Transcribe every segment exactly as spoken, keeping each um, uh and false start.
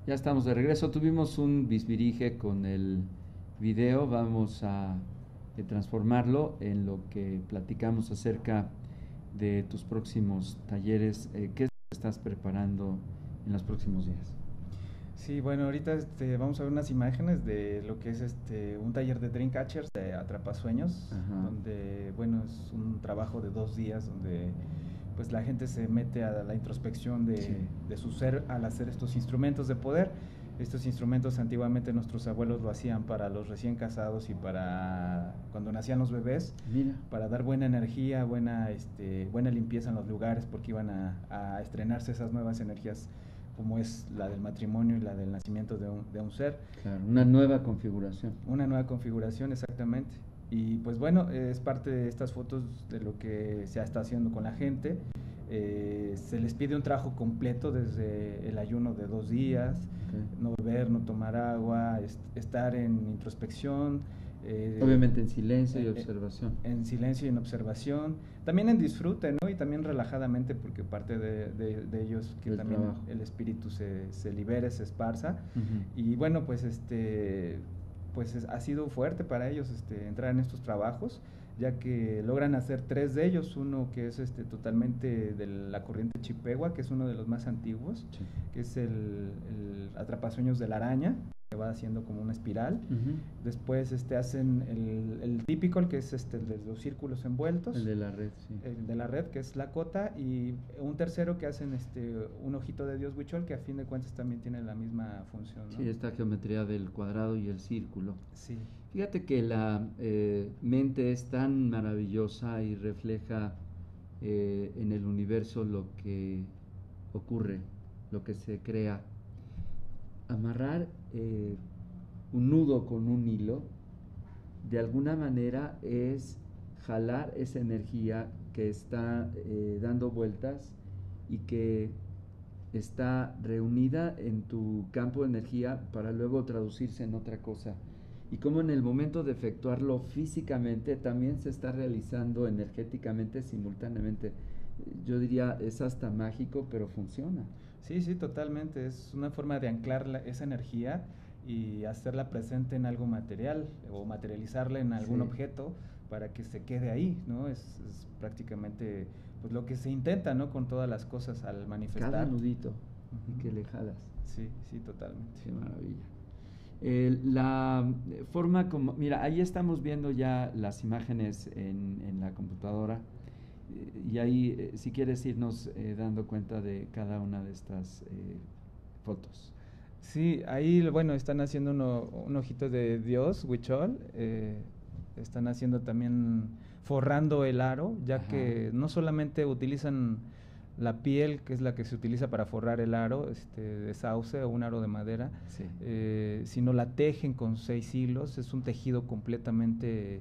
Ya estamos de regreso. Tuvimos un bisbirige con el video. Vamos a eh, transformarlo en lo que platicamos acerca de tus próximos talleres. Eh, ¿Qué estás preparando en los próximos días? Sí, bueno, ahorita este, vamos a ver unas imágenes de lo que es este un taller de Dreamcatchers de Atrapasueños, Ajá. donde, bueno, es un trabajo de dos días donde pues la gente se mete a la introspección de, Sí. de su ser al hacer estos instrumentos de poder. Estos instrumentos antiguamente nuestros abuelos lo hacían para los recién casados y para cuando nacían los bebés, Mira. para dar buena energía, buena, este, buena limpieza en los lugares, porque iban a, a estrenarse esas nuevas energías, como es la del matrimonio y la del nacimiento de un, de un ser. Claro, una nueva configuración. Una nueva configuración, exactamente. Y pues bueno, es parte de estas fotos de lo que se está haciendo con la gente. Eh, se les pide un trabajo completo desde el ayuno de dos días, Okay. no beber, no tomar agua, est estar en introspección. Eh, Obviamente en silencio y eh, observación. En silencio y en observación. También en disfrute, ¿no? Y también relajadamente, porque parte de, de, de ellos que el también trabajo. el espíritu se, se libere, se esparza. Uh-huh. Y bueno, pues este pues es, ha sido fuerte para ellos este, entrar en estos trabajos, ya que logran hacer tres de ellos, uno que es este, totalmente de la corriente Chippewa, que es uno de los más antiguos, sí. que es el, el Atrapasueños de la araña, que va haciendo como una espiral. Uh-huh. Después este, hacen el, el típico, el que es este, el de los círculos envueltos. El de la red, sí. El de la red, que es la cota, y un tercero que hacen este, un ojito de Dios Huichol, que a fin de cuentas también tiene la misma función, ¿no? Sí, esta geometría del cuadrado y el círculo. Sí. Fíjate que la eh, mente es tan maravillosa y refleja eh, en el universo lo que ocurre, lo que se crea. Amarrar eh, un nudo con un hilo, de alguna manera es jalar esa energía que está eh, dando vueltas y que está reunida en tu campo de energía para luego traducirse en otra cosa. Y como en el momento de efectuarlo físicamente también se está realizando energéticamente simultáneamente. Yo diría, es hasta mágico, pero funciona. Sí, sí, totalmente. Es una forma de anclar la, esa energía y hacerla presente en algo material o materializarla en algún sí. objeto para que se quede ahí, ¿no? Es, es prácticamente pues lo que se intenta, ¿no? Con todas las cosas al manifestar. Cada nudito uh-huh. y que le jalas. Sí, sí, totalmente. Qué maravilla. Eh, la forma como, mira, ahí estamos viendo ya las imágenes en, en la computadora eh, y ahí eh, si quieres irnos eh, dando cuenta de cada una de estas eh, fotos. Sí, ahí, bueno, están haciendo uno, un ojito de Dios, Huichol, eh, están haciendo también, forrando el aro, ya Ajá. que no solamente utilizan la piel, que es la que se utiliza para forrar el aro, este, de sauce o un aro de madera, sí. eh, sino la tejen con seis hilos. Es un tejido completamente,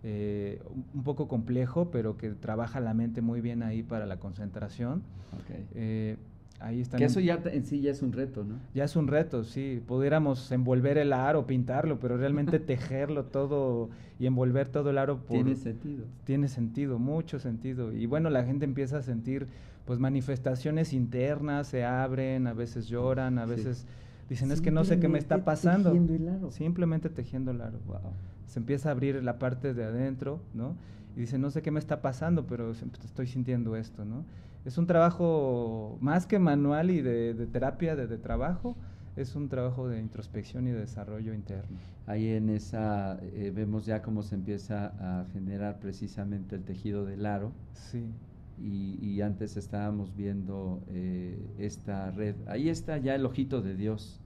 eh, un poco complejo, pero que trabaja la mente muy bien ahí para la concentración. Okay. Eh, ahí están. Que eso ya en sí ya es un reto, ¿no? Ya es un reto, sí. Pudiéramos envolver el aro, pintarlo, pero realmente tejerlo todo y envolver todo el aro. Por, tiene sentido. Tiene sentido, mucho sentido. Y bueno, la gente empieza a sentir pues manifestaciones internas, se abren, a veces lloran, a veces sí. dicen, es que no sé qué me está pasando. Tejiendo el aro. Simplemente tejiendo el aro. Wow. Se empieza a abrir la parte de adentro, ¿no? Y dicen, no sé qué me está pasando, pero estoy sintiendo esto, ¿no? Es un trabajo más que manual y de, de terapia, de, de trabajo, es un trabajo de introspección y de desarrollo interno. Ahí en esa eh, vemos ya cómo se empieza a generar precisamente el tejido del aro. Sí. Y, y antes estábamos viendo eh, esta red. Ahí está ya el ojito de Dios,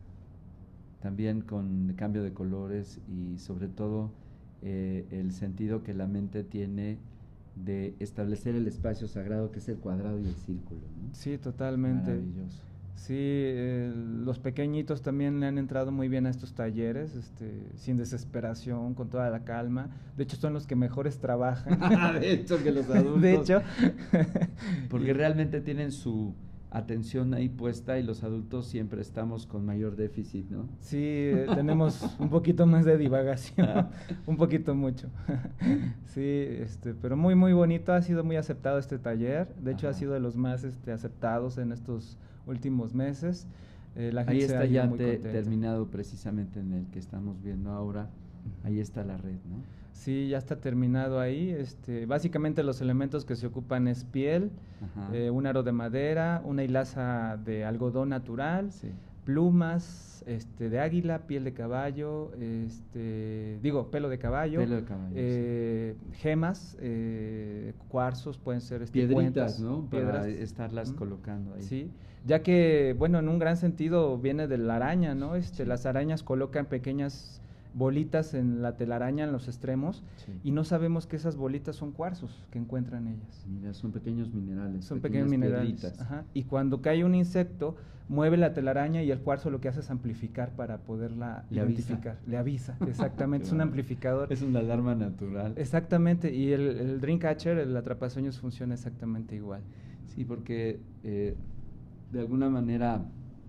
también con cambio de colores y sobre todo eh, el sentido que la mente tiene de establecer el espacio sagrado que es el cuadrado y el círculo, ¿no? Sí, totalmente. Maravilloso. Sí, eh, los pequeñitos también le han entrado muy bien a estos talleres, este, sin desesperación, con toda la calma. De hecho, son los que mejores trabajan. De hecho, que los adultos. De hecho. Porque realmente tienen su atención ahí puesta y los adultos siempre estamos con mayor déficit, ¿no? Sí, eh, tenemos un poquito más de divagación, un poquito mucho. Sí, este, pero muy, muy bonito, ha sido muy aceptado este taller. De hecho, Ajá. ha sido de los más este, aceptados en estos últimos meses. eh, la gente Ahí se está halla ya muy te- contenta. terminado precisamente en el que estamos viendo ahora. Ahí está la red, ¿no? Sí, ya está terminado ahí. Este, básicamente los elementos que se ocupan es piel, Ajá. eh, un aro de madera, una hilaza de algodón natural, Sí. plumas este, de águila, piel de caballo, este, digo, pelo de caballo, Pelo de caballo, eh, gemas, eh, cuarzos, pueden ser este, Piedritas, cuentas, ¿no? piedras, Para estarlas ujú, colocando ahí. sí, ya que, bueno, en un gran sentido viene de la araña, ¿no? Este, Sí. Las arañas colocan pequeñas bolitas en la telaraña en los extremos Sí. y no sabemos que esas bolitas son cuarzos que encuentran ellas. Mira, son pequeños minerales. Son pequeños minerales. piedritas. Ajá. Y cuando cae un insecto, mueve la telaraña y el cuarzo lo que hace es amplificar para poderla Le avisa. identificar. Le avisa, exactamente. Es un Claro. amplificador. Es una alarma natural. Exactamente. Y el, el Dreamcatcher, el atrapasueños, funciona exactamente igual. Sí, porque eh, de alguna manera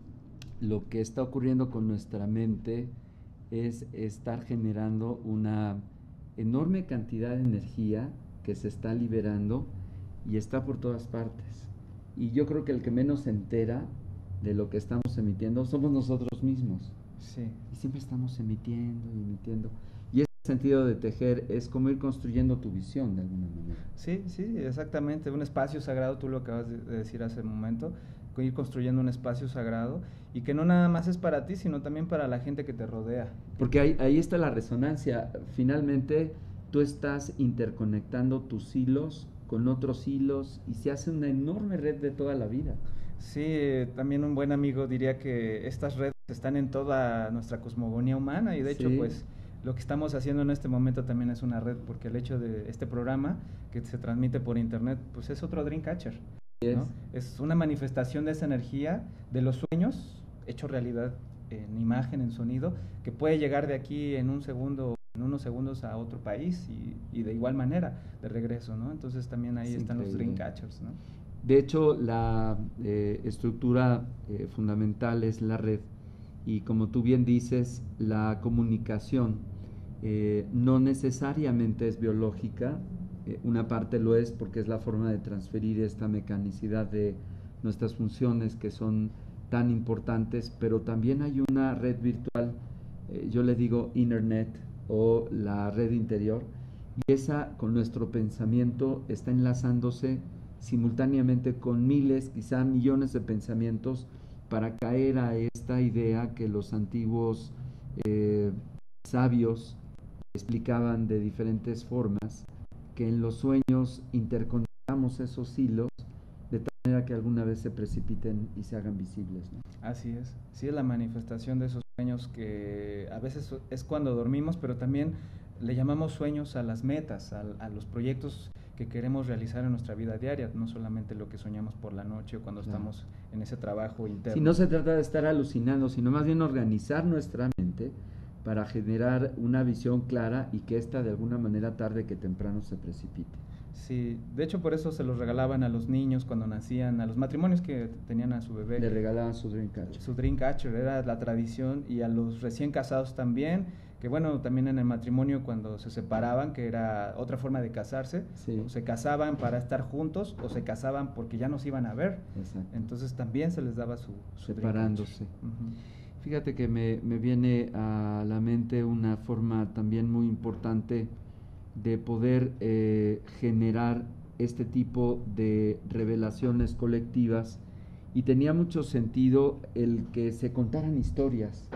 lo que está ocurriendo con nuestra mente es estar generando una enorme cantidad de energía que se está liberando y está por todas partes. Y yo creo que el que menos se entera de lo que estamos emitiendo somos nosotros mismos. Sí. Y siempre estamos emitiendo y emitiendo. Y ese sentido de tejer es como ir construyendo tu visión de alguna manera. Sí, sí, exactamente. Un espacio sagrado, tú lo acabas de decir hace un momento, ir construyendo un espacio sagrado y que no nada más es para ti, sino también para la gente que te rodea. Porque ahí, ahí está la resonancia. Finalmente, tú estás interconectando tus hilos con otros hilos y se hace una enorme red de toda la vida. Sí, eh, también un buen amigo diría que estas redes están en toda nuestra cosmogonía humana y de hecho, Sí. pues, lo que estamos haciendo en este momento también es una red, porque el hecho de este programa que se transmite por internet, pues es otro Dreamcatcher, ¿no? Es una manifestación de esa energía, de los sueños, hecho realidad en imagen, en sonido, que puede llegar de aquí en un segundo, en unos segundos a otro país y, y de igual manera, de regreso, ¿no? Entonces también ahí Es están los increíble. Dreamcatchers, ¿no? De hecho, la eh, estructura eh, fundamental es la red y como tú bien dices, la comunicación eh, no necesariamente es biológica, eh, una parte lo es porque es la forma de transferir esta mecanicidad de nuestras funciones que son tan importantes, pero también hay una red virtual, eh, yo le digo internet o la red interior, y esa con nuestro pensamiento está enlazándose simultáneamente con miles, quizá millones de pensamientos para caer a esta idea que los antiguos eh, sabios explicaban de diferentes formas, que en los sueños interconectamos esos hilos de tal manera que alguna vez se precipiten y se hagan visibles, ¿no? Así es, sí es la manifestación de esos sueños que a veces es cuando dormimos, pero también le llamamos sueños a las metas, a, a los proyectos que queremos realizar en nuestra vida diaria, no solamente lo que soñamos por la noche o cuando Claro. estamos en ese trabajo interno. Si no se trata de estar alucinando, sino más bien organizar nuestra mente para generar una visión clara y que ésta de alguna manera tarde que temprano se precipite. Sí, de hecho por eso se los regalaban a los niños cuando nacían, a los matrimonios que tenían a su bebé. Le regalaban su Dreamcatcher. Su Dreamcatcher era la tradición, y a los recién casados también, que bueno, también en el matrimonio cuando se separaban, que era otra forma de casarse, Sí. o se casaban para estar juntos o se casaban porque ya no se iban a ver. Exacto. Entonces también se les daba su, su Separándose. Dreamcatcher. Ujú. Fíjate que me, me viene a la mente una forma también muy importante de poder eh, generar este tipo de revelaciones colectivas, y tenía mucho sentido el que se contaran historias.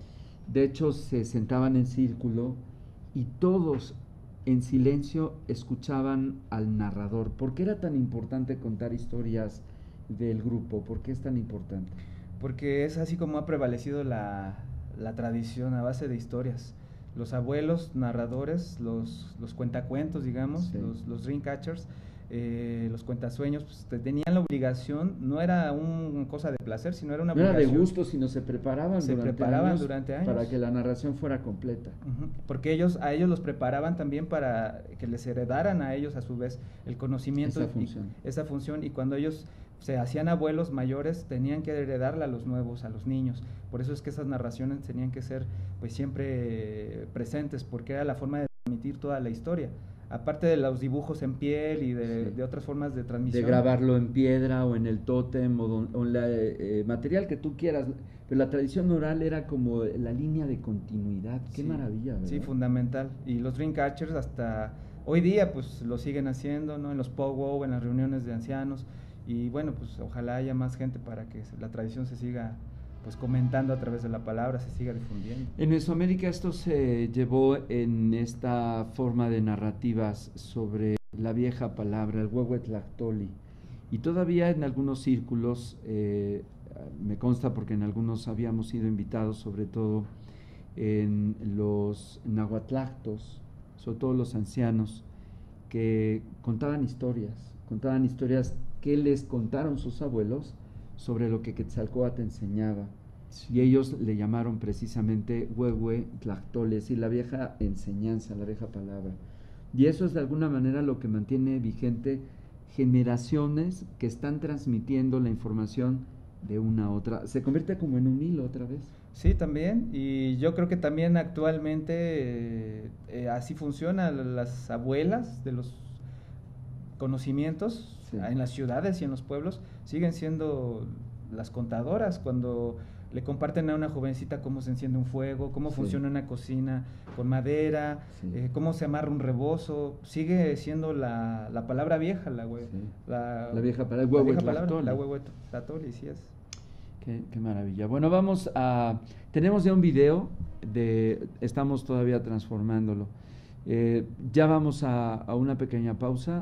De hecho, se sentaban en círculo y todos en silencio escuchaban al narrador. ¿Por qué era tan importante contar historias del grupo? ¿Por qué es tan importante? Porque es así como ha prevalecido la, la tradición a base de historias. Los abuelos narradores, los, los cuentacuentos, digamos, Sí. los, los Dreamcatchers, eh, los cuentasueños, pues, te- tenían la obligación, no era una cosa de placer, sino era una No era de obligación. gusto, sino se preparaban, Se durante, preparaban años durante años. para que la narración fuera completa. Ujú, porque ellos, a ellos los preparaban también para que les heredaran a ellos a su vez el conocimiento. Esa y- función. esa función, y cuando ellos se hacían abuelos mayores tenían que heredarla a los nuevos, a los niños. Por eso es que esas narraciones tenían que ser pues siempre presentes, porque era la forma de transmitir toda la historia aparte de los dibujos en piel y de, Sí. de otras formas de transmisión. De grabarlo en piedra o en el tótem o, don- o en la eh, material que tú quieras. Pero la tradición oral era como la línea de continuidad. Qué Sí, maravilla, ¿verdad? sí, fundamental. Y los Dreamcatchers hasta hoy día pues lo siguen haciendo, ¿no? En los powwow, en las reuniones de ancianos. Y bueno, pues ojalá haya más gente para que se- la tradición se siga pues comentando a través de la palabra, se siga difundiendo. En Mesoamérica esto se llevó en esta forma de narrativas sobre la vieja palabra, el Huehuetlactoli. Y todavía en algunos círculos, eh, me consta porque en algunos habíamos sido invitados, sobre todo en los nahuatlactos, sobre todo los ancianos, que contaban historias, contaban historias que les contaron sus abuelos sobre lo que Quetzalcóatl enseñaba. Sí. Y ellos le llamaron precisamente Huehue Tlactole, es decir, la vieja enseñanza, la vieja palabra. Y eso es de alguna manera lo que mantiene vigente generaciones que están transmitiendo la información de una a otra. Se convierte como en un hilo otra vez. Sí, también. Y yo creo que también actualmente eh, eh, así funcionan las abuelas de los conocimientos Sí. en las ciudades y en los pueblos, siguen siendo las contadoras cuando le comparten a una jovencita cómo se enciende un fuego, cómo Sí. funciona una cocina con madera, Sí. eh, cómo se amarra un rebozo. Sigue siendo la, la palabra vieja, la, hue- Sí. la, La vieja palabra, el la vieja Huehuetlactoli. palabra, la Huehuetlactoli, sí es. Qué, qué maravilla. Bueno, vamos a... Tenemos ya un video, de, estamos todavía transformándolo. Eh, ya vamos a, a una pequeña pausa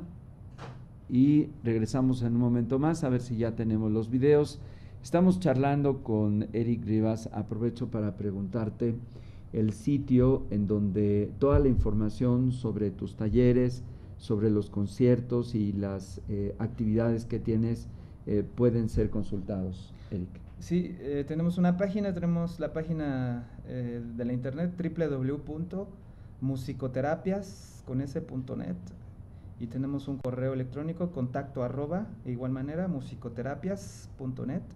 y regresamos en un momento más a ver si ya tenemos los videos. Estamos charlando con Eric Rivas. Aprovecho para preguntarte el sitio en donde toda la información sobre tus talleres, sobre los conciertos y las eh, actividades que tienes eh, pueden ser consultados, Eric. Sí, eh, tenemos una página, tenemos la página eh, de la internet w w w punto musicoterapias con ese punto net y tenemos un correo electrónico contacto arroba de igual manera musicoterapias punto net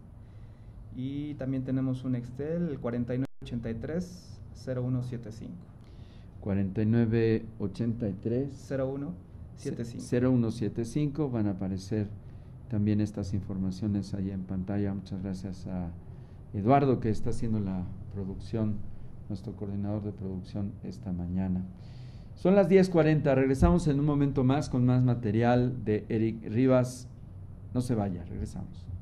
y también tenemos un Excel el cuarenta y nueve ochenta y tres cero uno setenta y cinco. cuarenta y nueve ochenta y tres cero uno setenta y cinco. cero uno setenta y cinco. Van a aparecer también estas informaciones ahí en pantalla. Muchas gracias a Eduardo, que está haciendo la producción, nuestro coordinador de producción esta mañana. Son las diez cuarenta, regresamos en un momento más con más material de Eric Rivas. No se vaya, regresamos.